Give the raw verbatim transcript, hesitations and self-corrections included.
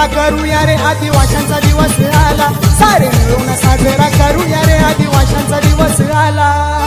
साजरा करूया रे आदिवाशांचा दिवस आला, सारे मिळून साजरा करूया रे आदिवाशांचा दिवस आला.